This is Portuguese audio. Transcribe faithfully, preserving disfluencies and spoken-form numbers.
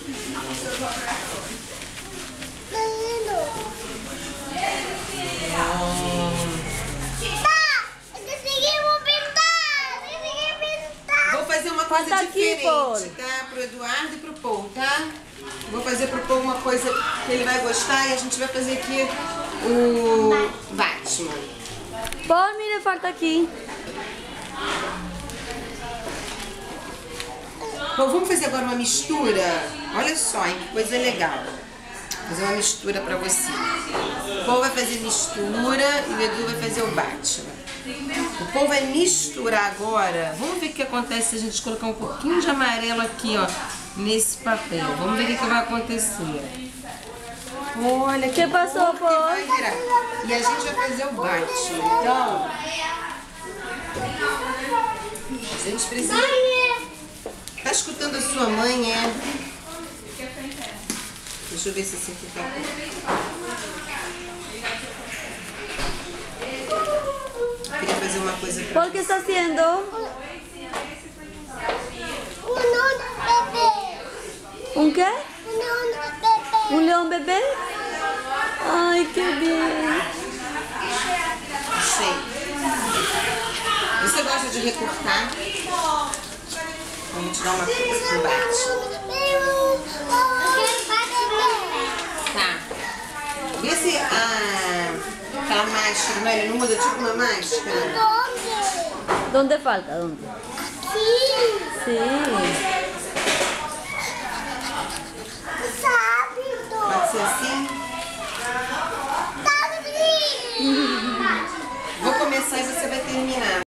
Vou fazer uma coisa Falta diferente, aqui, tá? Pro Eduardo e pro Paul, tá? Vou fazer pro Paul uma coisa que ele vai gostar e a gente vai fazer aqui o Batman. Paul, mira, falta aqui. Bom, vamos fazer agora uma mistura. Olha só, hein, que coisa legal. Vou fazer uma mistura pra você. O Paul vai fazer mistura e o Edu vai fazer o Batman. O Paul vai misturar agora. Vamos ver o que acontece se a gente colocar um pouquinho de amarelo aqui, ó, nesse papel. Vamos ver o que vai acontecer. Olha que, que passou, que Paul? vai virar. E a gente vai fazer o Batman. Então, a gente precisa... Tá escutando a sua mãe, é? Deixa eu ver se esse aqui tá... Eu queria fazer uma coisa pra... Paul, ¿qué está haciendo? ¿Un qué? ¿Un león bebé? Ay, qué bien. Sei. Você gosta de recortar? Vamos tirar uma coisa do bate. Tá. Vê se a, aquela máscara, não, ele não muda tipo uma máscara? ¿Dónde falta? ¿Dónde? Sí. Pode ser assim? Vou começar e você vai terminar.